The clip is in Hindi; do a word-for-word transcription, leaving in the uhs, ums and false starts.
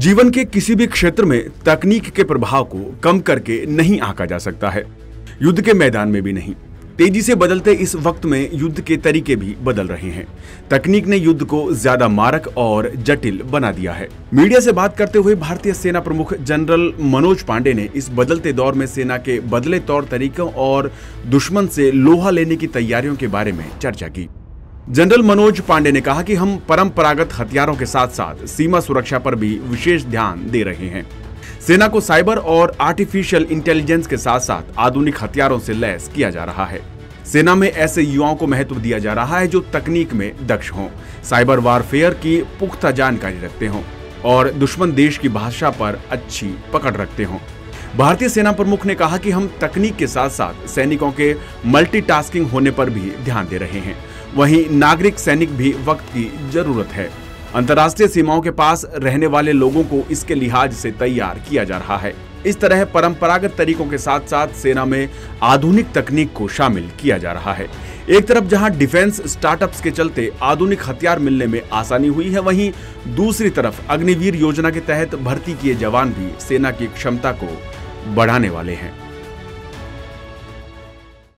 जीवन के किसी भी क्षेत्र में तकनीक के प्रभाव को कम करके नहीं आंका जा सकता है, युद्ध के मैदान में भी नहीं। तेजी से बदलते इस वक्त में युद्ध के तरीके भी बदल रहे हैं। तकनीक ने युद्ध को ज्यादा मारक और जटिल बना दिया है। मीडिया से बात करते हुए भारतीय सेना प्रमुख जनरल मनोज पांडे ने इस बदलते दौर में सेना के बदले तौर तरीकों और दुश्मन से लोहा लेने की तैयारियों के बारे में चर्चा की। जनरल मनोज पांडे ने कहा कि हम परंपरागत हथियारों के साथ साथ सीमा सुरक्षा पर भी विशेष ध्यान दे रहे हैं। सेना को साइबर और आर्टिफिशियल इंटेलिजेंस के साथ साथ आधुनिक हथियारों से लैस किया जा रहा है। सेना में ऐसे युवाओं को महत्व दिया जा रहा है जो तकनीक में दक्ष हों, साइबर वारफेयर की पुख्ता जानकारी रखते हों और दुश्मन देश की भाषा पर अच्छी पकड़ रखते हों। भारतीय सेना प्रमुख ने कहा कि हम तकनीक के साथ साथ सैनिकों के मल्टीटास्किंग होने पर भी ध्यान दे रहे हैं। वहीं नागरिक सैनिक भी वक्त की जरूरत है। अंतर्राष्ट्रीय सीमाओं के पास रहने वाले लोगों को इसके लिहाज से तैयार किया जा रहा है। इस तरह परंपरागत तरीकों के साथ साथ सेना में आधुनिक तकनीक को शामिल किया जा रहा है। एक तरफ जहां डिफेंस स्टार्टअप्स के चलते आधुनिक हथियार मिलने में आसानी हुई है, वहीं दूसरी तरफ अग्निवीर योजना के तहत भर्ती किए जवान भी सेना की क्षमता को बढ़ाने वाले हैं।